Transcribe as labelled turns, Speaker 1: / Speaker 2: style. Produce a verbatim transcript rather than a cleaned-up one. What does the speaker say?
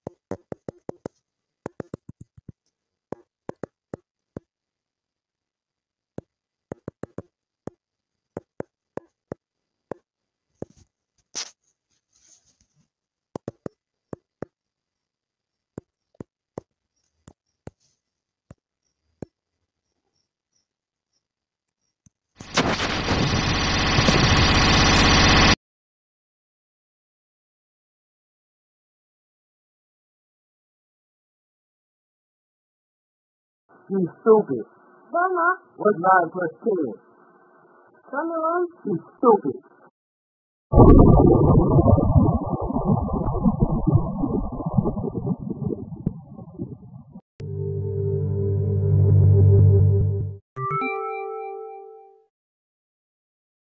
Speaker 1: You stupid.
Speaker 2: Mama.
Speaker 1: What's nine plus ten?
Speaker 2: Tell me, Mom.
Speaker 1: You stupid.